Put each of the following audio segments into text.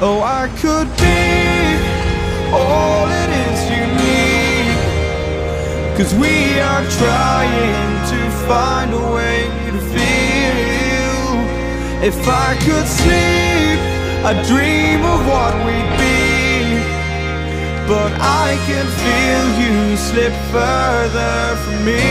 Oh, I could be all it is you need, 'cause we are trying to find a way to feel. If I could sleep, I'd dream of what we'd be, but I can feel you slip further from me.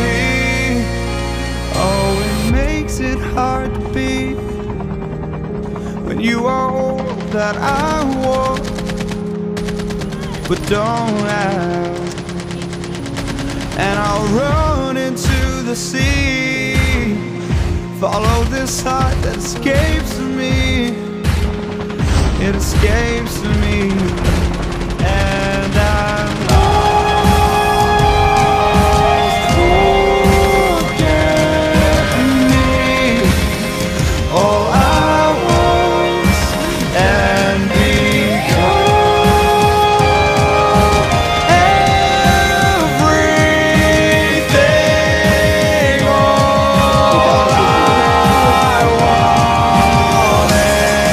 Oh, it makes it hard to be when you are all that I want but don't have. And I'll run into the sea, follow this heart that escapes me. It escapes me, and I'm lost. Forget me, all I was and become everything. All I wanted.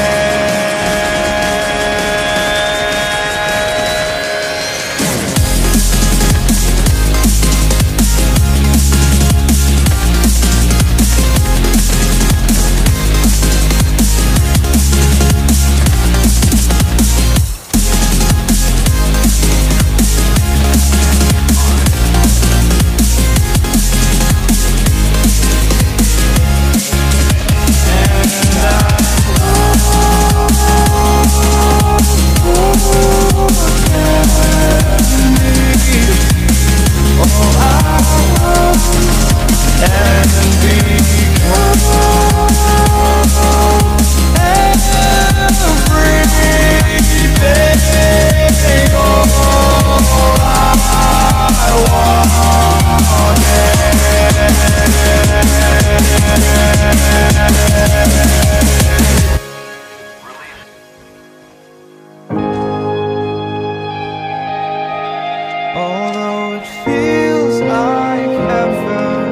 Although it feels like heaven,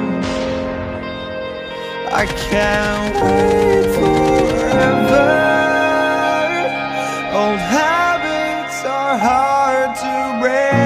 I can't wait forever. Old habits are hard to break.